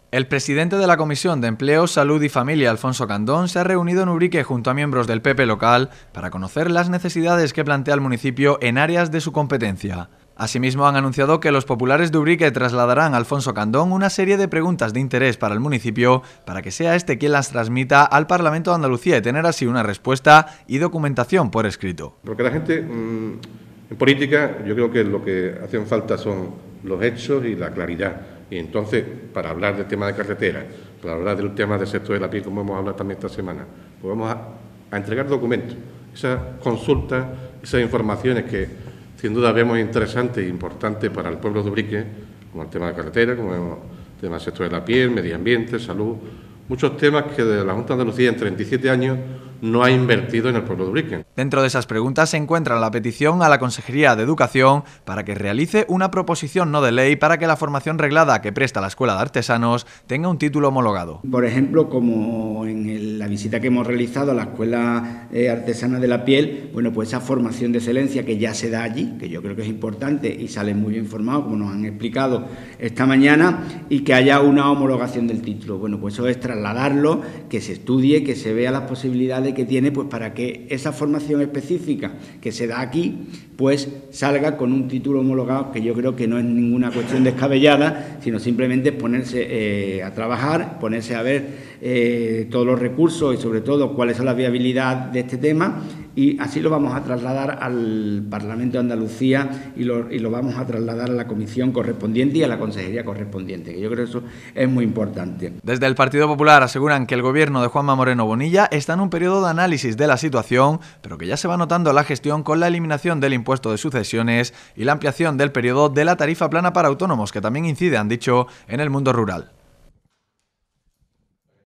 El presidente de la Comisión de Empleo, Salud y Familia, Alfonso Candón, se ha reunido en Ubrique junto a miembros del PP local para conocer las necesidades que plantea el municipio en áreas de su competencia. Asimismo, han anunciado que los populares de Ubrique trasladarán a Alfonso Candón una serie de preguntas de interés para el municipio para que sea este quien las transmita al Parlamento de Andalucía y tener así una respuesta y documentación por escrito. Porque la gente, en política, yo creo que lo que hacen falta son los hechos y la claridad. Y entonces, para hablar del tema de carretera, para hablar del tema del sector de la piel, como hemos hablado también esta semana, pues vamos a entregar documentos, esas consultas, esas informaciones que sin duda vemos interesantes e importantes para el pueblo de Ubrique, como el tema de carretera, como el tema del sector de la piel, medio ambiente, salud, muchos temas que de la Junta de Andalucía en 37 años no ha invertido en el pueblo de Ubrique. Dentro de esas preguntas se encuentra la petición a la Consejería de Educación para que realice una proposición no de ley para que la formación reglada que presta la Escuela de Artesanos tenga un título homologado. Por ejemplo, como en la visita que hemos realizado a la Escuela Artesana de la Piel, bueno, pues esa formación de excelencia que ya se da allí, que yo creo que es importante y salen muy bien formados, como nos han explicado esta mañana, y que haya una homologación del título. Bueno, pues eso es trasladarlo, que se estudie, que se vea las posibilidades que tiene, pues para que esa formación específica que se da aquí pues salga con un título homologado, que yo creo que no es ninguna cuestión descabellada, sino simplemente ponerse a trabajar, ponerse a ver todos los recursos y sobre todo cuáles son las viabilidades de este tema, y así lo vamos a trasladar al Parlamento de Andalucía y lo vamos a trasladar a la comisión correspondiente y a la consejería correspondiente, que yo creo que eso es muy importante. Desde el Partido Popular aseguran que el gobierno de Juanma Moreno Bonilla está en un periodo de análisis de la situación, pero que ya se va notando la gestión con la eliminación del impuesto de sucesiones y la ampliación del periodo de la tarifa plana para autónomos, que también incide, han dicho, en el mundo rural.